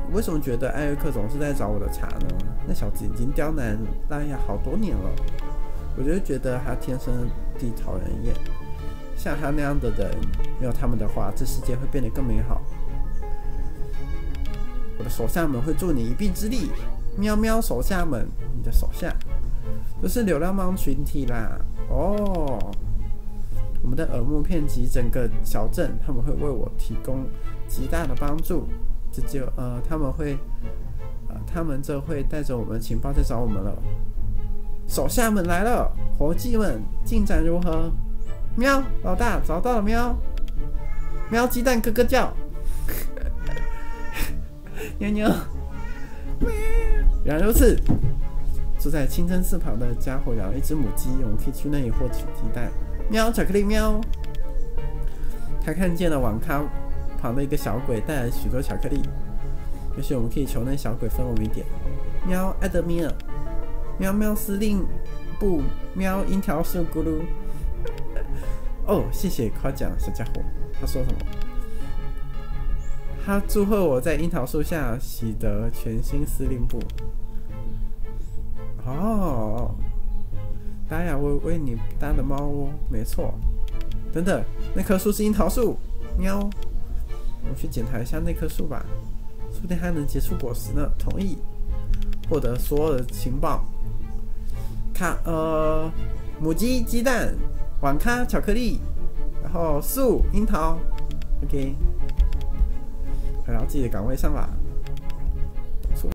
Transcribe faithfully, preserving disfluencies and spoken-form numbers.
为什么觉得艾瑞克总是在找我的茬呢？那小子已经刁难拉雅好多年了，我就觉得他天生地讨人厌。像他那样的人，没有他们的话，这世界会变得更美好。我的手下们会助你一臂之力。喵喵，手下们，你的手下就是流浪猫群体啦。哦，我们的耳目遍及整个小镇，他们会为我提供极大的帮助。这就呃，他们会，呃，他们这会带着我们的情报在找我们了。手下们来了，伙计们，进展如何？喵，老大找到了喵。喵，鸡蛋咯咯叫。妞妞。原来如此，住在清真寺旁的家伙养了一只母鸡，我们可以去那里获取鸡蛋。喵，巧克力喵。他看见了网咖旁的一个小鬼带来许多巧克力，也许我们可以求那小鬼分我们一点。喵，艾德米尔。喵喵司令部。喵，樱桃树咕噜。哦，谢谢夸奖，小家伙。他说什么？他祝贺我在樱桃树下喜得全新司令部。哦，达雅为为你搭的猫窝，没错。等等，那棵树是樱桃树。喵，我们去检查一下那棵树吧，说不定还能结出果实呢。同意，获得所有的情报。卡呃，母鸡鸡蛋，网咖巧克力，然后树樱桃。OK。回到自己的岗位上吧。